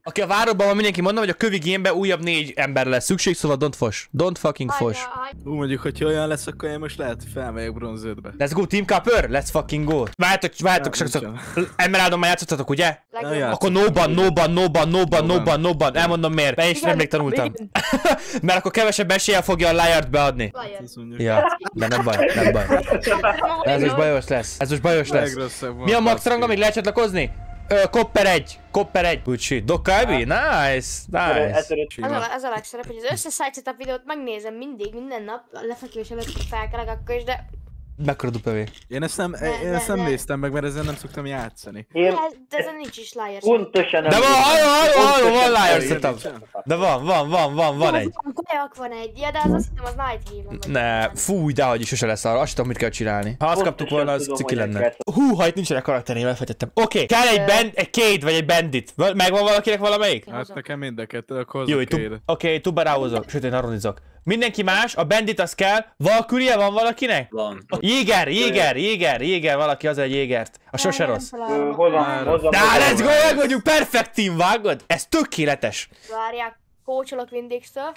Aki a városban van, mindenki mondom, hogy a kövi gamebe újabb 4 ember lesz szükség, szóval don't fos. Don't fucking fos. Mondjuk, hogyha olyan lesz, akkor én most lehet, hogy felmegyek bronz 5-be. Let's go, Team Copper, let's fucking go. Várjátok, csak Emeraldon már játszottatok, ugye? Akkor no ban. Elmondom miért. Én is nemrég tanultam. Mert akkor kevesebb eséllyel fogja a Liart beadni. Ja, de nem baj. Ez most bajos lesz. Mi a max rang, amíg lehet csatlakozni? Copper 1. Good shit. Dokkaibi? Nice. Az a legszerep, hogy az összes side setup videót megnézem mindig, minden nap, lefekvés előtt felkelek akkor is, de... Mekkora dupevé? Én ezt nem néztem meg, mert ezzel nem szoktam játszani. De ezen nincs is liar. Pontosan. De van liar setup. De van egy. Van egy, ja, de az azt hittem az Night Game. Ne, fúj, dehogy is sose lesz arra, azt tudom, mit kell csinálni. Ha azt kaptuk volna, az ciki lenne. Hú, ha itt nincsenek karakterén, elfejtettem. Oké, kell egy Cade vagy egy Bandit. Megvan valakinek valamelyik? Hát nekem mind a kettő, akkor jó, oké, tuberáhozok, sőt én aronizok. Mindenki más, a Bandit az kell. Valkyrie van valakinek? Van. Jéger, valaki az egy Jégert. A sose rossz. Hozzam. De let's go, meg vagyunk, perfect team, vágod? Ez tökéletes. Várják, kócsolok Windix-től.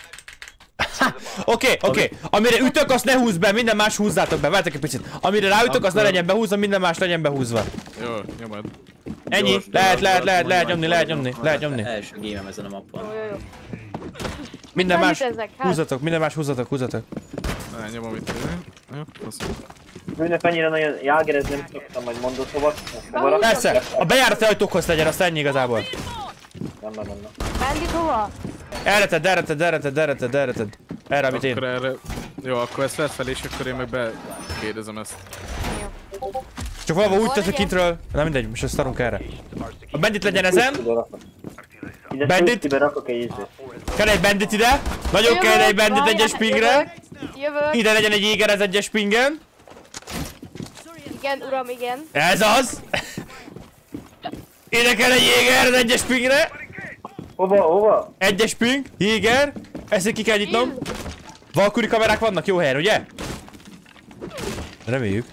Oké. Amire ütök, azt ne húzd be, minden más húzzátok be, várjátok egy picit. Amire ráütök, azt ne legyen behúzva, minden más legyen behúzva. Jó, nyomad. Ennyi, lehet nyomni. Első game-em ezen a mappon. Jó. Minden más húzzatok. Ne, nyomom itt. Jó, köszönöm. Bűnök annyira nagyon jágerezni nem szoktam, majd mondod hova. Persze, a bejárati ajtókhoz legyen, azt ennyi igazából. Nem. Bandit hova? Elreted. Erre, amit én. Jó, akkor ezt vedd fel, és akkor én meg bekérdezem ezt. Csak valahol úgy tesz, hogy kintről. Na mindegy, most ezt szarunk erre. A Bandit legyen ezen. Bandit. Kell egy Bandit ide. Nagyon kell egy Bandit egyes pingre. Ide legyen egy Jéger az egyes pingen. Igen, uram, igen. Ez az. Ide kell egy Jéger az egyes pingre. Hova? Egyes ping, Jéger. Ezt ki kell nyitnom. Valkyrie kamerák vannak jó helyen, ugye? Reméljük.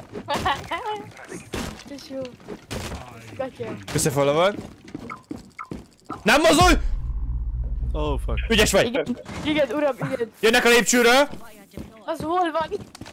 Ez jó. Gatya. Összefalva van. Nem mozdulj! Oh fuck. Ügyes vagy! Igen, uram, igen. Jönnek a lépcsőről. Az hol van?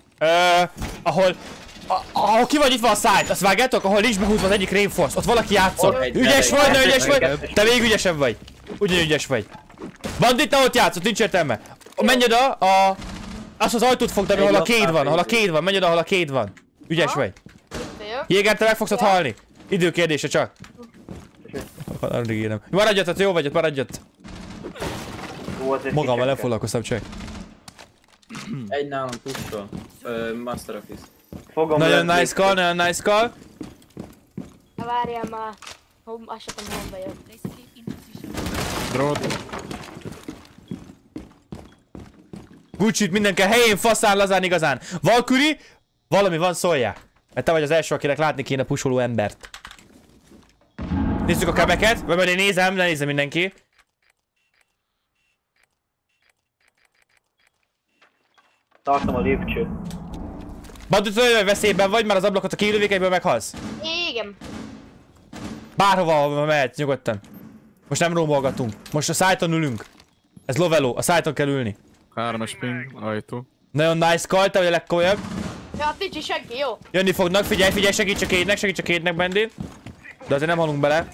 Ahol ki vagy, itt van a side, azt vágjátok? Ahol nincs behúzva az egyik reinforce, ott valaki játszol. Ügyes vagy, ne ügyes vagy! Te még ügyesebb vagy. Ugyanúgy ügyes vagy. Bandit, ne ott játszott, nincs értelme. Menj oda, azt az ajtót fogd, ahol a Cade van, menj oda, ahol a Cade van. Ügyes vagy. Jéger, te meg fogsz ott halni. Idő kérdése csak. Maradj ott, jó vagy ott, maradj ott. Magammal nem foglalkoztam csak. Egy nálam pusztól. Master Office. Nagyon nice call. Várjál már. Azt sem tudom, honnan jön. Drót. Gucci-t minden kell helyén, faszán, lazán, igazán. Valkyrie, valami van, szóljál. Mert te vagy az első, akinek látni kéne pusoló embert. Nézzük a kebeket, mert én nézem, ne nézze mindenki. Tartom a lépcsőt. Bandit, hogy veszélyben vagy, mert az ablakot a kilövékenyből meghalsz. Igen. Bárhova mehetsz, nyugodtan. Most nem rómolgatunk. Most a szájton ülünk. Ez loveló, a szájton kell ülni. 3-as ping, ajtó. Nagyon nice call, te vagy a legkomolyabb. Ja, hát nincs is senki, jó. Jönni fognak, figyelj, segíts a Cade-nek, Bandit. De azért nem halunk bele.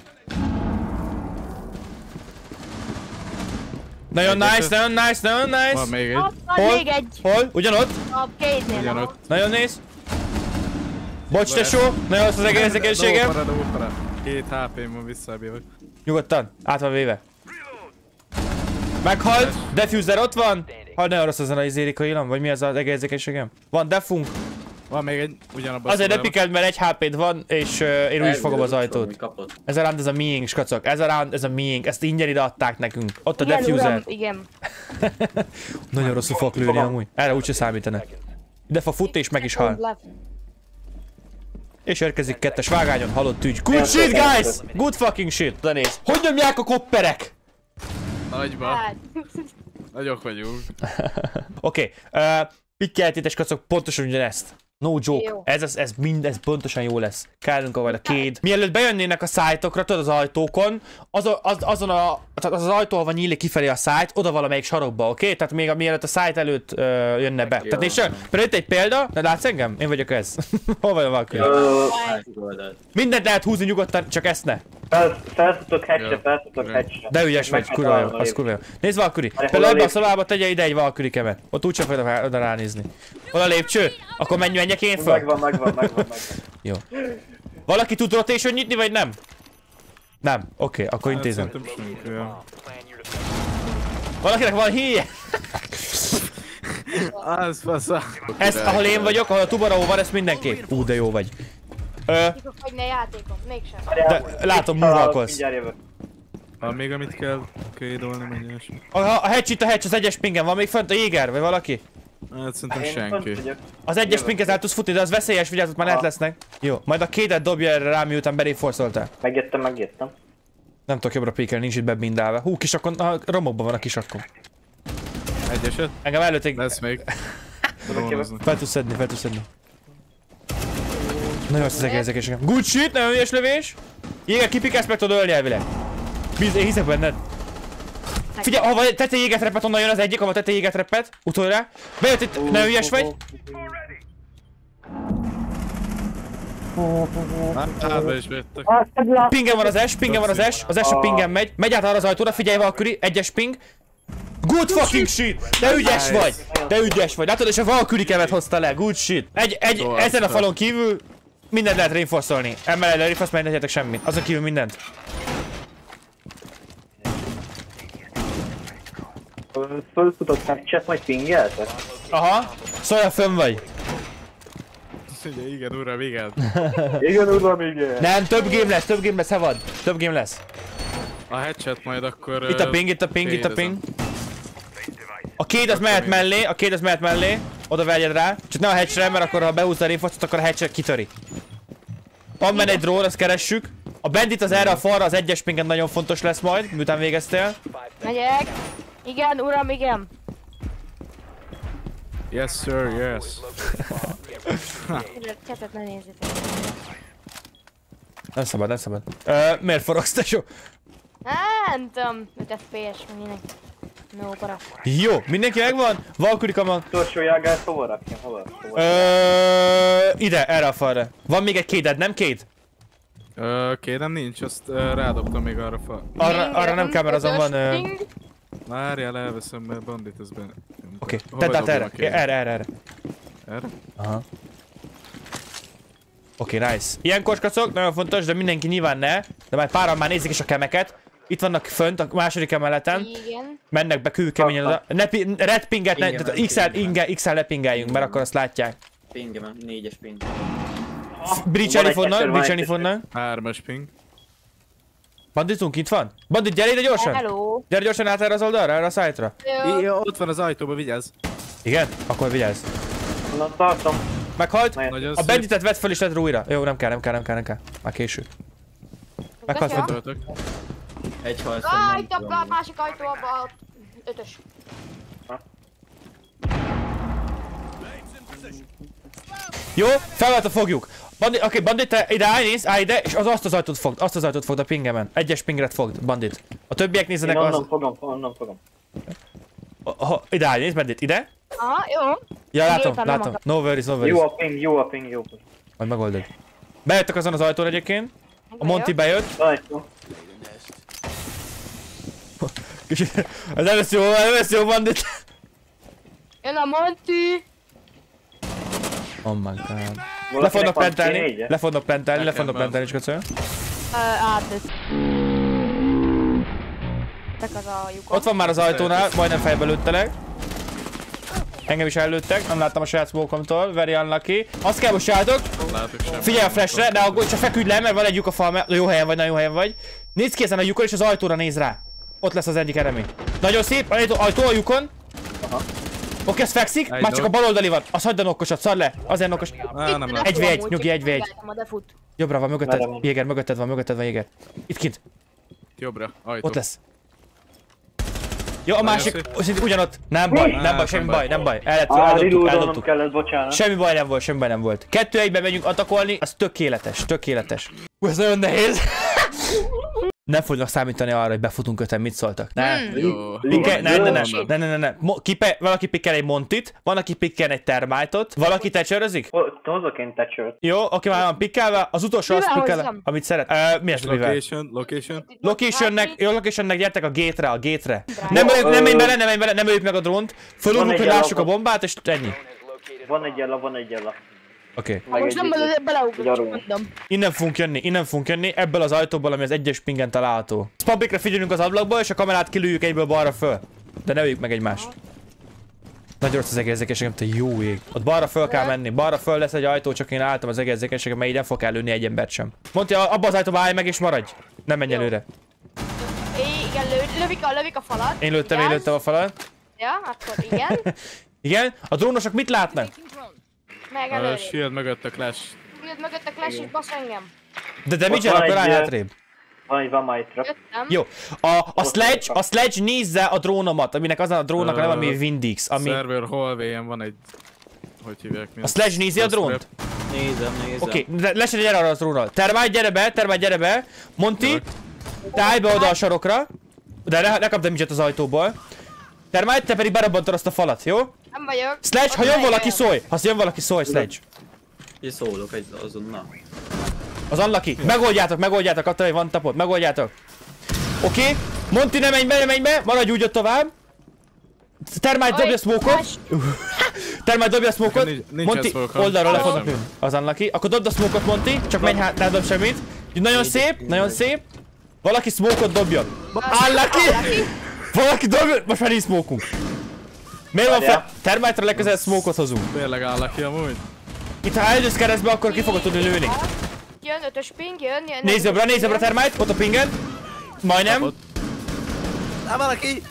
Nagyon nice. Van még egy. Még egy. Hol? Ugyanott? A Cade-nél. Ugyanott. Nagyon néz. Bocs tesó, nagyon rossz az egészségem. 2 HP-m van, visszabjövök. Nyugodtan, át van véve. Meghalt, Defuser ott van. Hald, nagyon rossz azon a izérikai ilam, vagy mi az egészségem? Van defunk. Van még egy ugyanabban. Azért ne pikeld, mert 1 HP-d van, és én úgy is fogom az ajtót. Ez a round, ez a miénk, skacok. Ez a round, ez a miénk. Ezt ingyen ide adták nekünk. Ott a Defuser. Igen. Nagyon rosszul fogok lőni amúgy. Erre úgyse számítanak. Ide fog futni és meg is hal. És érkezik 2-es vágányon, halott ügy. Good shit, guys! Good fucking shit, de nézd. Hogy nyomják a kopperek? Nagyba. Nagyok vagyunk. Oké, pikkeltétes kacok pontosan ugyanezt. No joke. Jó. Ez pontosan jó lesz. Kellünk majd a kéd. Mielőtt bejönnének a szájtokra, tudod, az ajtókon, azon az ajtó, ahol nyílik kifelé a szájt, oda valamelyik sarokba, oké? Tehát még mielőtt a szájt előtt jönne be. Tehát és például itt egy példa, de látsz engem? Én vagyok ez. Hol vagy a Valkyrie? Mindent lehet húzni nyugodtan, csak ezt ne. Felszútok hatchre. De ügyes vagy, kurva jó, az kurva jó. Nézd Valkyrie, például ebbe a szobába tegye ide egy Valkyrie kemet. Ott úgysem fogod oda ránézni. Hol a lépcső? Akkor menjek én fel? Megvan. Jó. Valaki tud rotation nyitni, vagy nem? Nem, oké, akkor intézem. Valakinek van híje? Az fasza. Ezt, ahol én vagyok, ahol a tubaró van, ezt mindenképp. De jó vagy. Ki fog hagyni a játékon, mégsem. De látom, múlvalkolsz. Van még amit kell kédolni, mondja és... A hatch, az egyes pingen van még fönt a Jéger, vagy valaki? Hát szerintem senki. Az egyes pinget el tudsz futni, de az veszélyes, vigyázz, ott már lehet lesznek. Jó, majd a kédet dobja erre rá, miután beréforszoltál. Megjöttem. Nem tudok jobbra pékelni, nincs itt bebindálva. Hú, kisakon, a romokban van a kisakon. Egyeset? Engem előtt egy... Lesz még. Fel tudsz szedni. Nagyon azt ezek. Good shit, nagyon ügyes lövés. Jéger, kipikálsz, meg tudod ölni elvileg. Én hiszek benned. Figyelj, ha tette jégetrepet, onnan jön az egyik, ahol tette jégetrepet. Utoljára. Bejött itt, nagyon ügyes vagy. Be is vettek. Pingen van az S, az S a pingen megy. Megy át arra az ajtóra, figyelj Valkyrie, egyes ping. Good fucking shit! De ügyes vagy! Látod, és a Valkyrie kevet hozta le, good shit! Ezen a falon kívül mindent lehet reinforszolni. Emellett le reinforce, mert ne tegyetek semmit. Azon kívül mindent. Fölfutott hatchet, majd pingeltek? Aha, szóval fönn vagy. Igen, uram, igen. Igen. Nem, több game lesz, hevad. Több game lesz. A headshot majd akkor... Itt a ping. A kéd az mehet mellé, oda vegyed rá. Csak ne a hatchre, mert akkor ha behúzza a reinforcot, akkor a hatchre kitöri. Van benne egy drone, azt keressük. A bandit az erre a falra, az egyes pingen nagyon fontos lesz majd, miután végeztél. Megyek. Igen, uram, igen. Yes, sir, yes. Csetet ne nézzétek. Nem szabad. Miért forogsz, tesó? Nem tudom, 5 FPS, mindenki. No, para. Jó, mindenki megvan? Valkyrie van. Torsó jágát hova rakjam? Ide, erre a falra. Van még egy kéded, nem kéd? Kédem nincs, azt rádobtam még arra fal. Arra nem kell, mert azon van... Várjál, elveszem, mert bandit ez benne. Oké, tedd át erre. Erre. Erre? Aha. Oké, nice. Ilyenkor skacok, nagyon fontos, de mindenki nyilván ne. De már páran már nézik is a kemeket. Itt vannak fönt, a második emeleten. Igen. Mennek be kőkeményen oda. Red pinget, XL lepingeljünk, mert akkor azt látják. Pinge van, 4-es ping. Breach-elni fognak. 3-as ping. Banditunk itt van? Bandit, gyere ide gyorsan! Hello. Gyere gyorsan át erre az oldalra, erre a szájtra. Jó. Ott van az ajtóba, vigyázz. Igen? Akkor vigyázz. Na, tartom. Meghalt? Nagyon A banditet vedd fel és ledd újra. Jó, nem kell. Már késő. Meghalt fent. Töltök. Egy hal Itt a másik ajtó abba. 5-ös. Jó, felvett a fogjuk. Oké, bandit, te ide állj ide, és azt az ajtót fogd, a pingemen. Egyes pingret fogd, bandit. A többiek nézzenek az... Onnan fogom. Ide állj, nézd, bandit, ide. Aha, jó. Ja, látom. No worries. Jó a ping. Majd megoldod. Bejöttek azon az ajtón egyébként. A Monty bejött. Ez nem lesz jó, bandit. Jön a Monty. Oh my god. Le fognak plantelni, és köszönöm. Ott van már az ajtónál, majdnem fejbe lőttelek. Engem is ellőttek, nem láttam a saját smoke-omtól, very unlucky. Azt kell most csináltok. Figyelj a flashre, de akkor csak feküdj le, mert van egy lyuk a fal mellett. Jó helyen vagy. Nézd ki ezen a lyukon, és az ajtóra néz rá. Ott lesz az egyik enemy. Nagyon szép, ajtó a lyukon. Oké, ez fekszik, már csak a bal oldali van. Az hagyd a nokkosat, szar le. Azért nokkos. 1v1, nyugi, 1v1. Jobbra van, mögötted. Jéger, mögötted van, Jéger. Itt kint. Jobbra, ajtó. Ott lesz. Jó, a másik, ugyanott. Nem baj, nem baj, semmi baj, nem baj. Reloadolnom kellett, bocsánat. Semmi baj nem volt, semmi baj nem volt. 2-1-ben megyünk atakolni, az tökéletes, tökéletes. Ez nagyon nehéz. Nem fognak számítani arra, hogy befutunk 5-en, mit szóltak. Nem. Valaki pikkel egy Montit, van, aki pikkel egy Termite-ot, valaki Thatcherözik? Hozok én Thatcher-t. Jó, aki már van pikkelve, az utolsó azt pikkel, amit szeret. Mi ez a mivel? Locationnek gyertek a gate-re. Nem menj bele, nem öljük meg a drónt. Fölugrunk, hogy lássuk a bombát, és ennyi. Van egy jella. Oké. Most nem beleugrok, csak mondom. Innen fogunk jönni, ebből az ajtóból, ami az 1-es pingen található. Spampikre figyelünk az ablakból, és a kamerát kilőjük egyből balra föl. De ne öljük meg egymást. Nagyon rossz az egészségességem, te jó ég. Ott balra föl kell menni, balra föl lesz egy ajtó, csak én álltam az egészségességem, mert így nem fog előni egy embert sem. Mondja, abba az ajtóba állj meg és maradj. Nem menj előre. Igen, lövik a falat. Én lőttem a falat. Ja, akkor igen. Igen, a drónosok mit látnak? Meg előre. Shield mögött a Clash. Shield mögött a Clash és basz engem. De damage-el, akkor állj hátrébb. Van my truck. Jó, a sledge nézze a drónomat, aminek az a drónnak a neve, ami Windix. Server hallway-en van egy... Hogy hívják? A sledge nézi a drónt? Nézem. Oké, lesedj, gyere arra az drónral. Termite, gyere be. Monty, te állj be oda a sarokra. De ne kapd damage-et az ajtóból. Termite, te pedig berabbantod azt a falat, jó? Nem vagyok. Sledge, ha jön valaki szólj! Ha jön valaki szólj, Sledge. Én szólok azonnal. Az unlucky. Megoldjátok, kaptam egy van tapot, megoldjátok. Oké, Monty, ne menj be, maradj úgy ott tovább. Termite, dobja a smoke-ot. Termite, dobja a smoke-ot. Monty, oldalról le fognak nőni. Az unlucky. Akkor dobd a smoke-ot, Monty, csak menj hát, ne dob semmit. Nagyon szép. Valaki smoke-ot dobjon. Unlucky! Valaki dobjon, most már nincs smoke-unk. Miért van fel? Termite-ra legközelebb smoke-ot hozunk. Tényleg áll ki amúgy. Itt ha eljössz keresztbe, akkor ki fogod tudni lőni. Jön 5-ös ping, jön. Nézz jobbra Termite, ott a pinged. Majdnem. Valaki!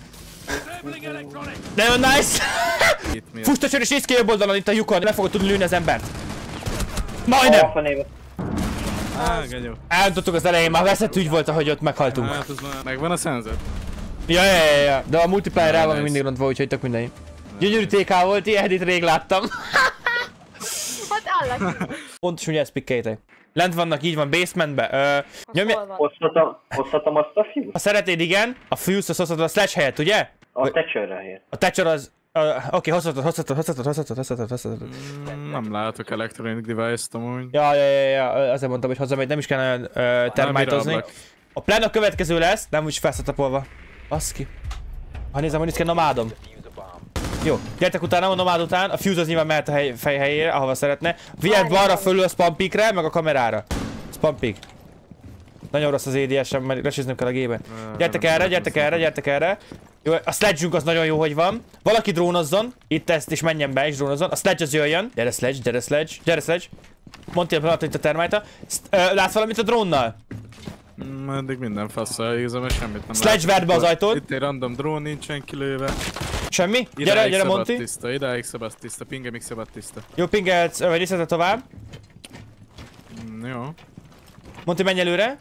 Nagyon nice! Fustacsor és nézz ki jobb oldalon itt a lyukon, meg fogod tudni lőni az embert. Majdnem! Genyó. Elöntottuk az elején, már veszett ügy volt, ahogy ott meghaltunk. Hát az már megvan a szenzor. Ja. De a multiplayer rá van mindig rontva, úgyhogy tök mindegy. Gyönyörű TK volt, ilyet rég láttam. Hát állak. Pontosan ugye ezt pikkeljétek. Lent vannak, így van, basementbe. Hozhatom azt a fiút? Ha szeretnéd, igen. A fuse-t hozhatod a sledge helyett, ugye? A Thatcherre helyett. A Thatcher az... Oké, hozhatod. Nem látok electronic device-t amúgy. Ja, azért mondtam, hogy hozzám, hogy nem is kell nagyon termitozni. A plan a következő lesz, nem úgy felszatapolva. Baszki. Ha nézem, hogy kell nomádom. Jó, gyertek utána, a nomád után, a fuse az nyilván mehet a fej helyére, ahova szeretne. Vihet balra fölül a spam peakre, meg a kamerára. Spam peak. Nagyon rossz az ADS-em, mert lesiznem kell a gében. Gyertek erre. Jó, a sledge-ünk az nagyon jó, hogy van. Valaki drónozzon, itt ezt is menjen be és drónozzon. A sledge az jöjjön. Gyere sledge. Mondta a pillanat, itt a termite-a. Látsz valamit a drónnal? Eddig minden fasszal igazán, mert semmit nem Sledge verd be az ajtót. Itt egy random drón nincsen kilőve. Semmi? Gyere Monty. Idáig szabad tiszta, pingemig szabad tiszta. Jó, pingelsz, vagy részletet tovább. Jó. Monty, menj előre.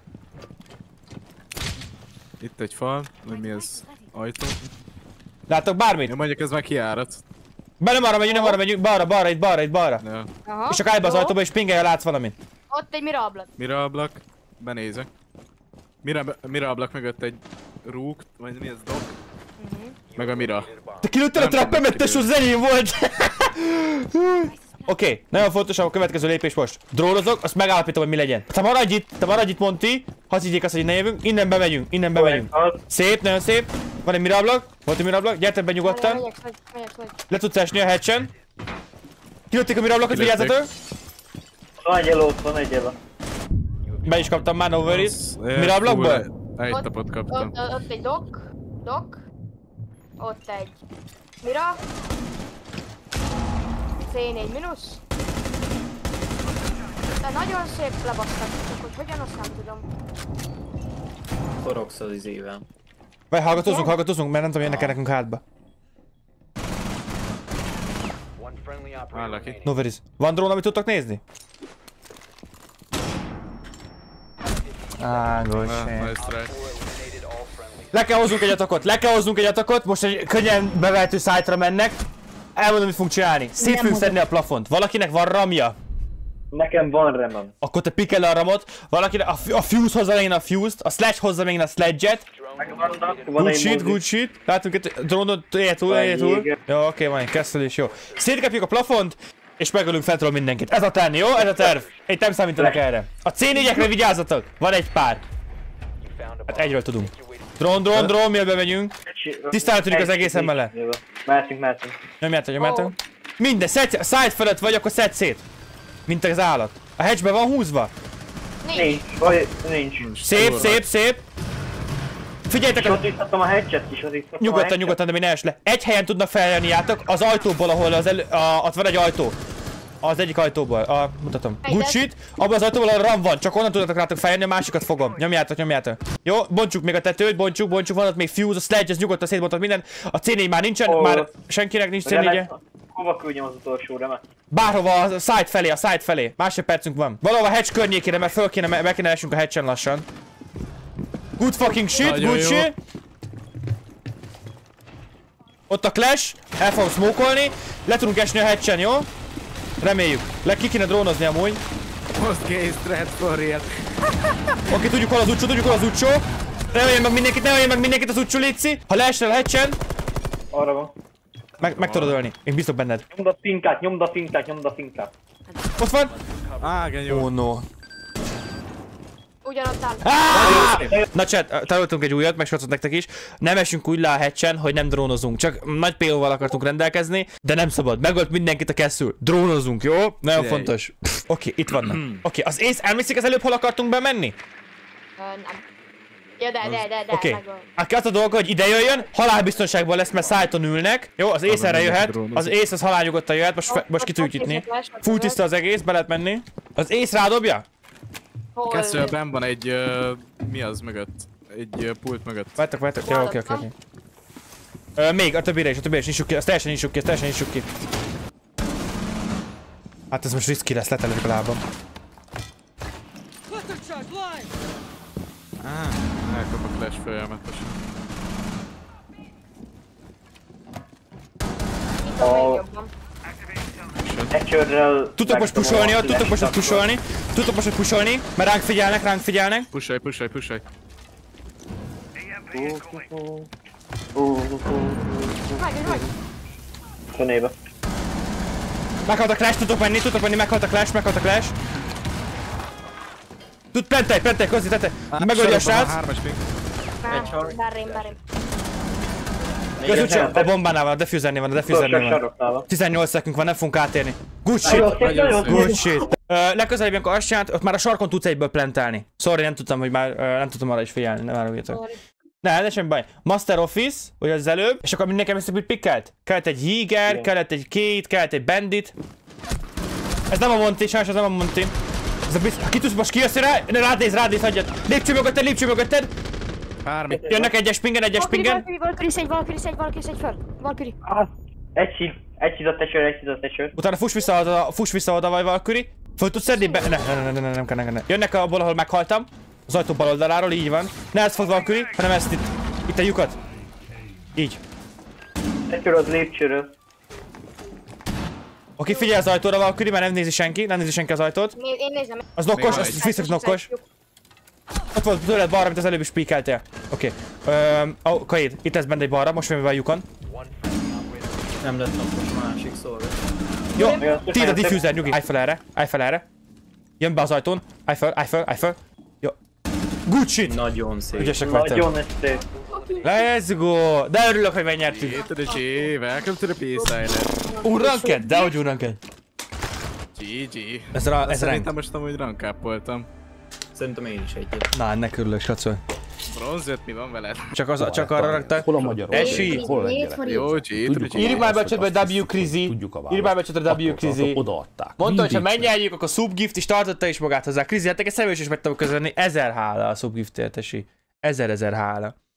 Itt egy fal, vagy mi ez? Ajtó. Láttok bármit? Jó, mondjuk ez már kiárat. Nem arra megyünk, balra, itt balra. Ja. Aha. És csak állj be az ajtóba és pingelj, ha látsz valamit. Ott egy mira ablak. Mira ablak, benézek. Mira ablak mögött egy rúg, vagy mi ez, dog? Meg a mira. Te kilőttél a trappemet, te az enyém volt! Oké, nagyon fontos a következő lépés most. Drónozok, azt megállapítom, hogy mi legyen. Te maradj itt, Monty. Hadd higgyék azt, hogy ne jövünk. Innen bemegyünk. Szép, nagyon szép. Van egy mirablak. Volt egy mirablak. Gyertek be nyugodtan. Megyek. Le tudsz esni a hatchen. Kilőtték a mirablakot, vigyázzatok. Van egy yellow. Be is kaptam már, no worries. Mirablakból? Egy tapot kaptam. Ott egy dok. Ott egy mira. C4 mínusz. De nagyon szép lebasztak, csak hogy hogyan, azt nem tudom. Forogsz az izével. Vagy hallgatózunk, mert nem tudom, jönnek nekünk hátba. Állak itt. No worries. Van drón, amit tudtak nézni? Nice try. Le kell hozzunk egy atakot, most egy könnyen bevehető site-ra mennek. Elmondom, mit fogunk csinálni. Szét fogjuk szedni a plafont. Valakinek van ramja? Nekem van remem. Akkor te pikkel a ramot. Valakinek a fuse hozza megint a fuse-t, a sledge hozza megint a sledge-et. Good shit. Látunk itt drónot, éljél túl. Jó, oké, van egy kezdődés, jó. Szétkapjuk a plafont, és megölünk fentről mindenkit. Ez a terv, jó? Ez a terv. Én nem számítanak erre. A C4-ekre vigyázzatok. Van egy pár. Hát egyről tudunk. Drón, miért bemegyünk? Tisztára tudjuk az egészen mellett. Mehetünk. Nyomjátok. Minden, side fölött vagy, akkor szedd szét. Mint az állat. A hedge-be van húzva? Nincs. Szép. Figyeljetek! Sodítottam a hedget is, Nyugodtan, de még ne esd le. Egy helyen tudnak feljönni játok, az ajtóból, ahol ott van egy ajtó. Az egyik ajtóból, mutatom. Good shit. Abban az ajtóból a ram van, csak onnan tudnak rátok feljönni, a másikat fogom. Nyomjátok. Jó, bontsuk még a tetőt, bontsuk, van ott még fuse, a sledge, ez nyugodtan szétbontott minden. A C4 már nincsen, már senkinek nincs C4-je. Hova küldjem az utolsó remet? Bárhova, a side felé. Másfél percünk van. Valahol a hedge környékére, mert meg kéne esünk a hedge-en lassan. Good fucking shit, good shit. Ott a clash, el fogom smokolni. Le tudunk esni a hedge-en, jó? Reméljük. Ki kéne drónozni amúgy. Most gay threat for real. Oké, tudjuk hol az utcsó. Ne öljen meg mindenkit az utcsó, létszi. Ha leesel a hedge-en. Arra van. Meg tudod ölni. Én biztos benned. Nyomd a finkát. Ott van. Genyó. Oh no. Ugyanott áll. Na chat, tanultunk egy újat, meg srácok nektek is. Nem esünk úgy le a hedge-en, hogy nem drónozunk. Csak nagy PO-val akartunk rendelkezni, de nem szabad. Megölt mindenkit a Castle. Drónozunk, jó? Nagyon fontos. Oké, itt vannak. Oké, az Ace, elmészik az előbb hol akartunk bemenni? Nem. Ja, de. Oké. Aki az a dolga, hogy ide jöjjön, halálbiztonságban lesz, mert szájton ülnek. Jó, az Ace erre jöhet. Az Ace az halálnyugodtan jöhet, most ki tudjuk nyitni. Full tiszta az egész, be lehet menni. Az Ace rádobja? Kezdőben van egy, mi az mögött? Egy pult mögött. Vártok. Jó, oké. Még a többire is nyissuk ki, azt teljesen nyissuk ki. Hát ez most risky lesz, letelik a lábam. Elkap a flash folyamatesen. Tudtok most pusolni, mert ránk figyelnek. Pusolj. Meg. Fenébe. Meghalt a clash, tudtok menni, meghalt a clash. Tud plantelj, közé tette. Megölj a srác. Berrém. Közúcsó, a bombánál van, a diffusernél van. 18 szekünk van, nem fogunk átérni. Good shit. Legközelebb ilyenkor azt csinált, ott már a sarkon tudsz egyből plantálni. Sorry, nem tudtam arra is figyelni, nem áruljatok. Ne, semmi baj. Master Office, ugye az előbb, és akkor nekem ezt úgy pikkelt. Kellett egy Jäger, kellett egy Kate, kellett egy Bandit. Ez nem a Monty, sajnos ez nem a Monty. Ki tudsz most kijössz rá? Rád néz, hagyjad. Lépcső mögötted. Jönnek egyes pingen. Valkyrie föl. Valkyrie. Egy hízott tesőr. Utána fuss vissza oda vagy Valkyrie. Föl tudsz szedni? Nem kell. Jönnek abból, ahol meghaltam. Az ajtó bal oldaláról, így van. Ne ezt fogd Valkyrie, hanem ezt itt. Itt a lyukat. Így. Tesőr az lépcsőről. Oké, figyelj az ajtóra Valkyrie, mert nem nézi senki az ajtót. Én nézem. Az nokkos, az visszak nokkos. Ott volt tőled balra, amit az előbb is píkeltél. Oké. Kaid, itt lesz benne egy balra, most jön be a lyukon. Nem lett nokkos, másik szolga. Jó, tiéd a diffuser, nyugi. Állj fel erre. Jön be az ajtón. Állj fel. Jó. Good shit! Nagyon szép. Ügyesek vagytok. Let's go! De örülök, hogy megnyertük. Welcome to the Peace Island. Unranked? Dehogy unranked. GG. Ez rank. Szerintem most amúgy rankáppoltam. Szerintem én is egyet. Na, ennek örülök, srácok. Bronzőt mi van veled? Csak arra raktál. Hol a magyar? Esi! Jó, Írj már be a chatbe, W Krizi. Írj már be a chatbe, W Krizi. Odaadták. Mondta, hogy ha megnyerjük, akkor subgift is tartotta is magát hozzá. Krizi, hát egy személyes is meg tudok közölni. 1000 hála a subgiftért, Esi. 1000 hála.